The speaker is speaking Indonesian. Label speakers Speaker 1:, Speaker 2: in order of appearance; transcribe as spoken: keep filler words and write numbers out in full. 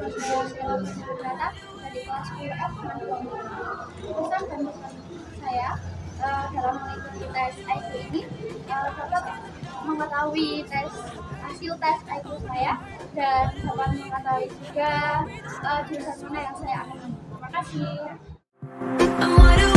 Speaker 1: Nama saya Sheila Pujibrata dari kelas sepuluh F Mandiri. Pesan dan pesan saya uh, dalam mengikuti tes I Q ini uh, dapat mengetahui tes hasil tes I Q saya dan dapat mengetahui juga uh, jurusan mana yang saya ambil. Terima kasih.